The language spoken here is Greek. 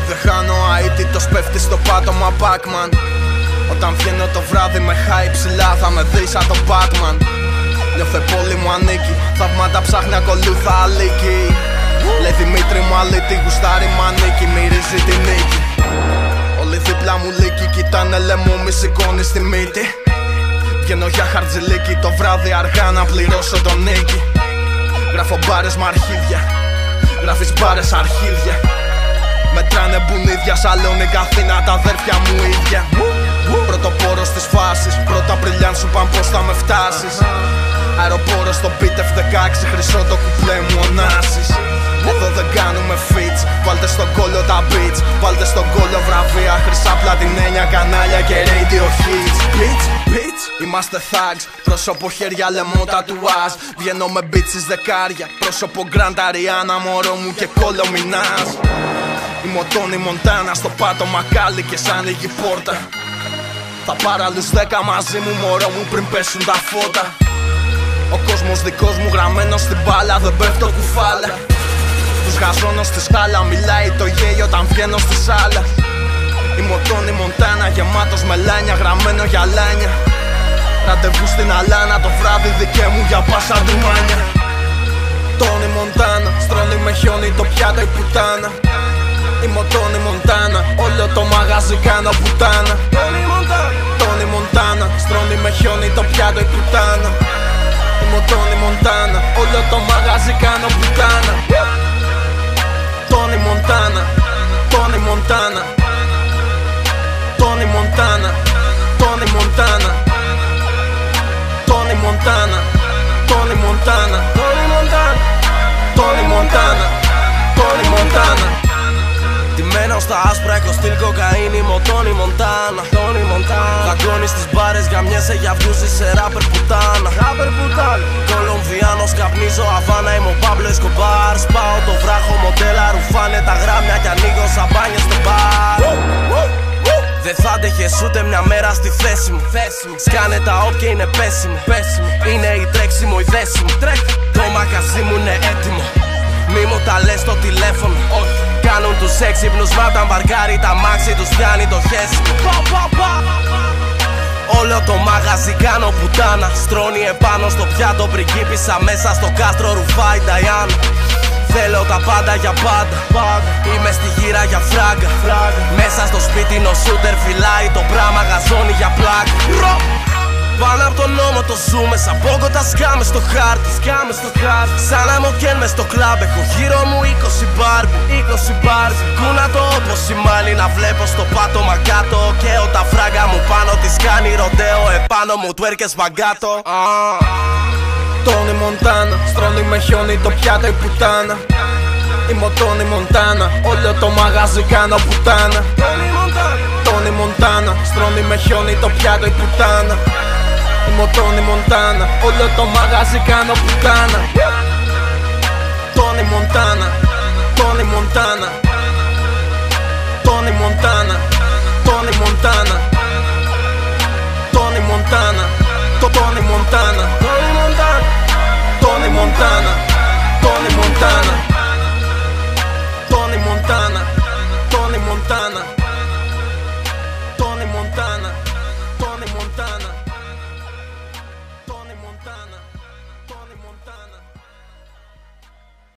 Δεν χάνω αίτητος, πέφτει στο πάτωμα Pac-Man. Όταν βγαίνω το βράδυ με high ψηλά θα με δεις σαν τον Batman. Νιώθε πόλη μου ανήκει, θαύματα ψάχνει ακολούθα αλήκη. Λέει Δημήτρη μου αλήτη, γουστάρι μανίκη, μυρίζει τη νίκη. Όλοι δίπλα μου λύκοι, κοιτάνε λαιμό, μη σηκώνει στη μύτη. Βγαίνω για χαρτζηλίκι, το βράδυ αργά να πληρώσω τον νίκη. Γράφω μπάρες μ' αρχίδια, γράφεις μπάρες αρχίδια. Μετράνε μπουνίδια, Σαλόνικα, Αθήνα, τα αδέρφια μου ίδια. Πρωτοπόρος της φάσης, πρώτα Απριλιάν σου παν πως θα με φτάσεις. Αεροπόρος στο beat F16, χρυσό το κουπλέ μου ονάσεις. Εδώ δεν κάνουμε fits, βάλτε στον κόλλο τα beats. Βάλτε στον κόλλο βραβεία, χρυσά πλατινένια, κανάλια και radio hits. Bitch, είμαστε thugs, πρόσωπο χέρια λαιμό τατουάζ. Βγαίνω με bitches δεκάρια, πρόσωπο Grand Ariana, μωρό μου και κόλλο Μινάζ. Είμαι ο Τόνι Μοντάνα, στο πάτωμα κάλλη και σαν ανοίγει πόρτα. Θα πάρω άλλους 10 μαζί μου, μωρό μου, πριν πέσουν τα φώτα. Ο κόσμος δικός μου γραμμένος στην μπάλα, δεν πέφτω κουφάλα. Τους γαζώνω στη σκάλα, μιλάει το γέλιο όταν βγαίνω στη σάλα. Είμαι ο Τόνι Μοντάνα, γεμάτος με λάνια, γραμμένο για λάνια. Ραντεβού στην Αλάνα, το βράδυ δικαί μου για πάσα ντουμάνια. Τόνι Μοντάνα, στρώνει με χιόνι το πιάτο η πουτάνα. Είμαι ο Τόνι Μοντάνα, όλο το μαγαζί κάνω πουτάνα. Τόνι Μοντάνα, στρώνει με χιόνι το πιάτο η πουτάνα. Είμαι ο Τόνι Μοντάνα, όλο το μαγαζί κάνω πουτάνα. Τόνι Μοντάνα, Τόνι Μοντάνα, Τόνι Μοντάνα, Τόνι Μοντάνα, Τόνι Μοντάνα, Τόνι Μοντάνα, Τόνι Μοντάνα, Τόνι Μοντάνα, Τόνι Μοντάνα. Ντυμένο στα άσπρα, έχω στυλ κοκαίνη, είμαι ο Τόνι Μοντάνα. Δαγκώνει στις μπάρες, γαμιέσαι για βιούζι σε ράπερ πουτάνα. Κολομβιάνος, καπνίζω Αβάνα, είμαι ο Παμπλο Εσκομπάρ. Σπάω το βράχο, μοντέλα, ρουφάνε τα γράμια κι ανοίγω σαμπάνιες στο μπαρ. Δεν θα αντέχες ούτε μια μέρα στη θέση μου. Σκάνε τα όπια είναι πέσιμο. Είναι η τρέξιμο, η δέσιμο. Το μαγαζί μου είναι έτοιμο. Μη μου τα λες στο τηλέφωνο. Κάνουν τους έξυπνους, μα όταν βαρκάρει τα μάξι τους πιάνει το χέσιμο. Όλο το μαγαζί κάνω πουτάνα. Στρώνει επάνω στο πιάτο πριγκίπισσα, μέσα στο κάστρο ρουφάει Νταϊάννα. Θέλω τα πάντα για πάντα. Είμαι στη γύρα για φράγκα. Μέσα στο σπίτι ο σούτερ φυλάει το πράμα, γαζώνει για πλάκα. Πάνω απ' τον νόμο το ζούμε, σαν πόγκο τα σκάμε στο χάρτη. Σαν αμοκέν μες στο κλαμπ, έχω γύρω μου 20 μπάρμπι. Κούνα το όπως η μάλι να βλέπω στο πάτωμα κάτω. Και τα φράγκα μου πάνω της κάνει ροντέο, επάνω μου τουέρκες μαγκάτο. Τόνι Μοντάνα, στρώνει με χιόνι το πιάτο η πουτάνα. Είμαι ο Τόνι Μοντάνα, όλο το μαγαζί κάνω πουτάνα. Τόνι Μοντάνα, στρώνει με χιόνι το πιάτο η πουτάνα. Είμαι ο Τόνι Μοντάνα, όλο το μαγαζί κάνω πουτάνα. Τόνι Μοντάνα, Τόνι Μοντάνα, Τόνι Μοντάνα, Τόνι Μοντάνα, Τόνι Μοντάνα, Τόνι Μοντάνα, Τόνι Μοντάνα, Τόνι Μοντάνα, Τόνι Μοντάνα, Τόνι Μοντάνα.